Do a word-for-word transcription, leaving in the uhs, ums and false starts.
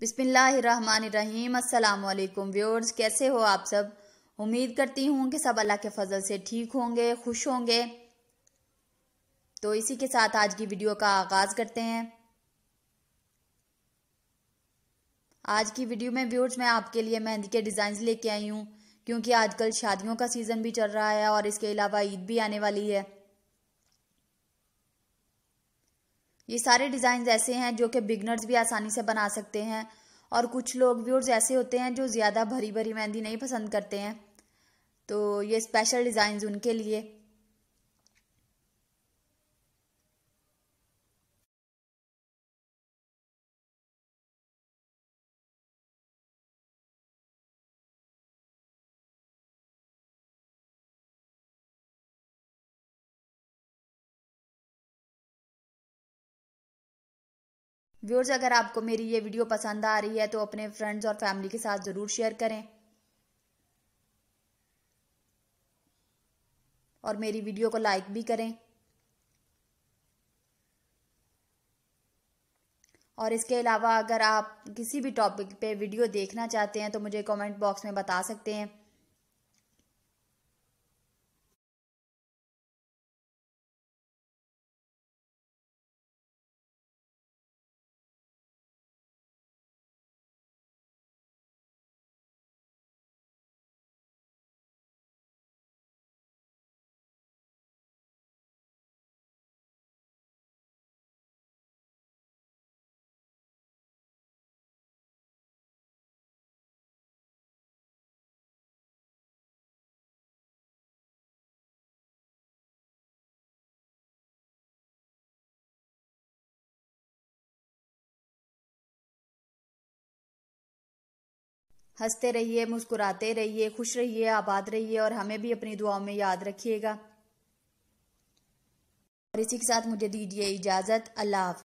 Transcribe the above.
बिस्मिल्लाहिर्रहमानिर्रहीम। अस्सलाम वालेकुम व्यूअर्स, कैसे हो आप सब। उम्मीद करती हूँ कि सब अल्लाह के फजल से ठीक होंगे, खुश होंगे। तो इसी के साथ आज की वीडियो का आगाज करते हैं। आज की वीडियो में व्यूअर्स मैं आपके लिए मेहंदी के डिजाइन लेके आई हूँ, क्योंकि आजकल शादियों का सीजन भी चल रहा है और इसके अलावा ईद भी आने वाली है। ये सारे डिजाइन ऐसे हैं जो कि बिगनर्स भी आसानी से बना सकते हैं, और कुछ लोग व्यूअर्स ऐसे होते हैं जो ज़्यादा भरी भरी मेहंदी नहीं पसंद करते हैं, तो ये स्पेशल डिजाइन उनके लिए। व्यूअर्स, अगर आपको मेरी ये वीडियो पसंद आ रही है तो अपने फ्रेंड्स और फैमिली के साथ ज़रूर शेयर करें, और मेरी वीडियो को लाइक भी करें। और इसके अलावा अगर आप किसी भी टॉपिक पे वीडियो देखना चाहते हैं तो मुझे कमेंट बॉक्स में बता सकते हैं। हंसते रहिए, मुस्कुराते रहिए, खुश रहिए, आबाद रहिए, और हमें भी अपनी दुआओं में याद रखिएगा। और इसी के साथ मुझे दीजिए इजाजत। अल्लाह हाफ़िज़।